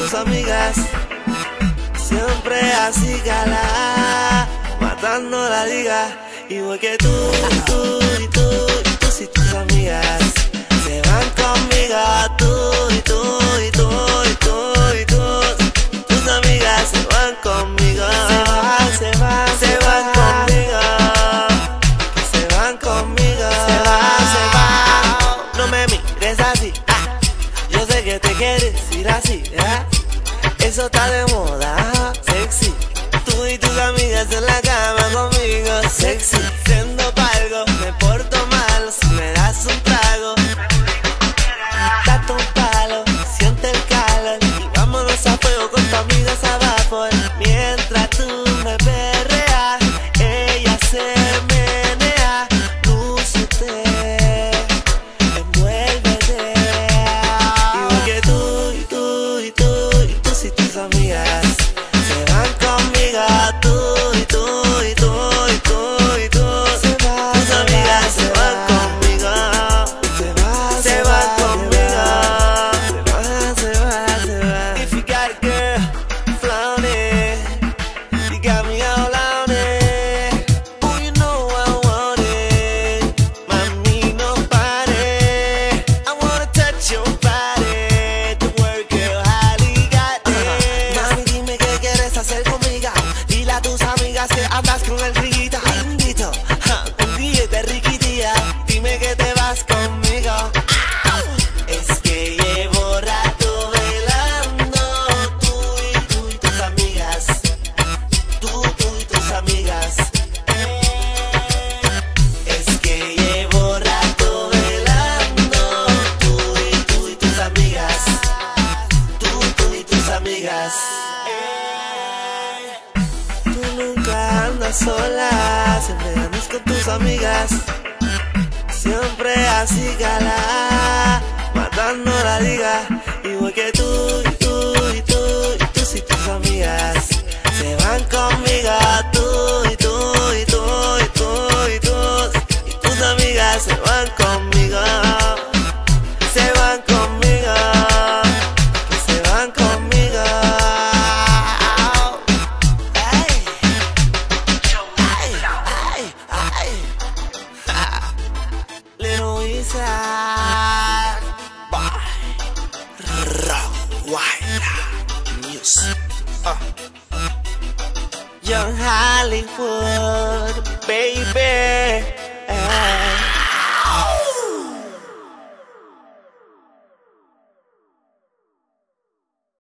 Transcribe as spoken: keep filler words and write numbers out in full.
tus amigas, siempre así gala, matando la liga. Igual que tú, tú y tú y tú y tus amigas se van conmigo. Tú y tú y tú y tú y tú, tus amigas se van conmigo. Se van, se van, se van conmigo. Se van conmigo. Se van, se van. No me mires así, ah. Yo sé que te quieres ir así, ah. Eso está de moda, ah. Sexy. Tú y tus amigas en la cama conmigo, sexy. Siendo palgo, me porto mal si me das un trago. Date un palo, siente el calor y vámonos a fuego con tus amigas a vapor. Mientras tú me perreas, ella se menea. Lúcete, envuélvete. Igual que tú y tú y tú y tú y tus amigas se van conmigo. Tú y tú y tú y tú y tú, se van, tus amigas se van conmigo. Se van, se van conmigo. Se van, se van, se van. If you got a girl, flaunt it. You got me all on it. Oh, you know I want it. Mami, no pare. I wanna touch your body. To work it, highly got it. Mami, dime qué quieres hacer conmigo. Dile a tus amigas que andas con el riquita. Invito, un día de riquitía. Dime que te vas conmigo. Es que llevo rato velando. Tú y tú y tus amigas. Tú, tú y tus amigas. Es que llevo rato velando. Tú y tú y tus amigas. Tú, tú y tus amigas. Tú nunca andas sola, siempre andas con tus amigas. Siempre así gala, matando la liga. Igual que tú y tú y tú y tú y tus amigas se van conmigo. Tú y tú y tú y tú y tú y tus amigas se van conmigo. Se van conmigo. Se van conmigo. Ay, ay, ay, ay. Little Isaac Rockwilder Music, uh. Young Hollywood, baby.